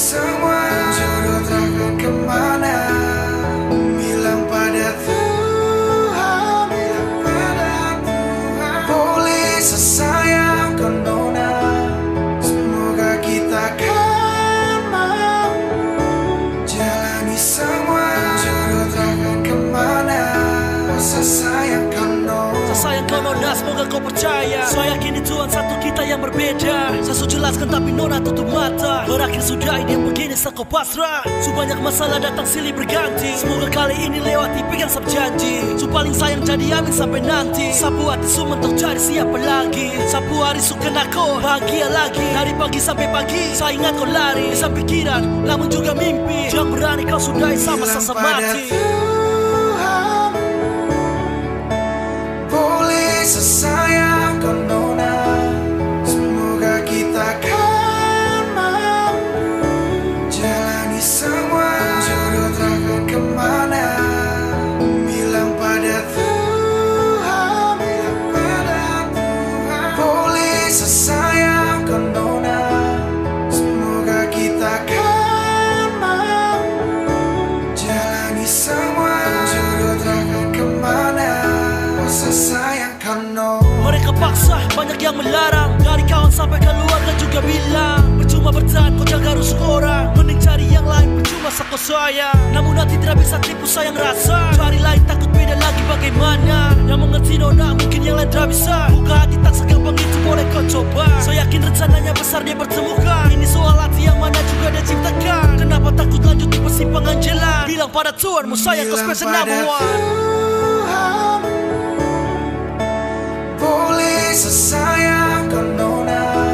semua jodoh takkan kemana. Bilang pada Tuhan, bilang pada Tuhan. Polisi sayang kau nona, semoga kita kan mampu jalani semua jodoh takkan kemana. Sayang kau nona, sayang kau nona, semoga kau percaya. Saya yakin di Tuhan satu kita yang berbeda. Saya sudah jelaskan tapi nona tutup mata. Berakhir sudah ini yang begini saat kau pasrah. Banyak masalah datang silih berganti. Semoga kali ini lewati pegang sab janji. Paling sayang jadi amin sampai nanti. Sapu hati mentok cari siapa lagi. Sapu hari suka aku bahagia lagi. Dari pagi sampai pagi saya ingat kau lari. Bisa pikiran namun juga mimpi. Jangan berani kau sudahi sama sasa mati. Sayang kau nona, semoga kita kan mampu jalani semua jodoh takkan kemana. Bilang pada Tuhan, bilang pada Tuhan. Polisi sayang kau nona, semoga kita kan mampu jalani semua jodoh takkan kemana. Sayang kau nona. Mereka paksa, banyak yang melarang. Dari kawan sampai keluarga juga bilang percuma bertahan, kau jaga rusuk orang. Mending cari yang lain, percuma sakau sayang. Namun nanti tidak bisa tipu sayang rasa. Cari lain takut beda lagi bagaimana. Yang mengerti nona mungkin yang lain tidak bisa. Buka hati tak segampang itu boleh kau coba. Saya yakin rencananya besar dia pertemukan. Ini soal hati yang mana juga dia ciptakan. Kenapa takut lanjut di persimpangan jalan. Bilang pada Tuhanmu sayang kau special number one. Polisi sayang kau nona,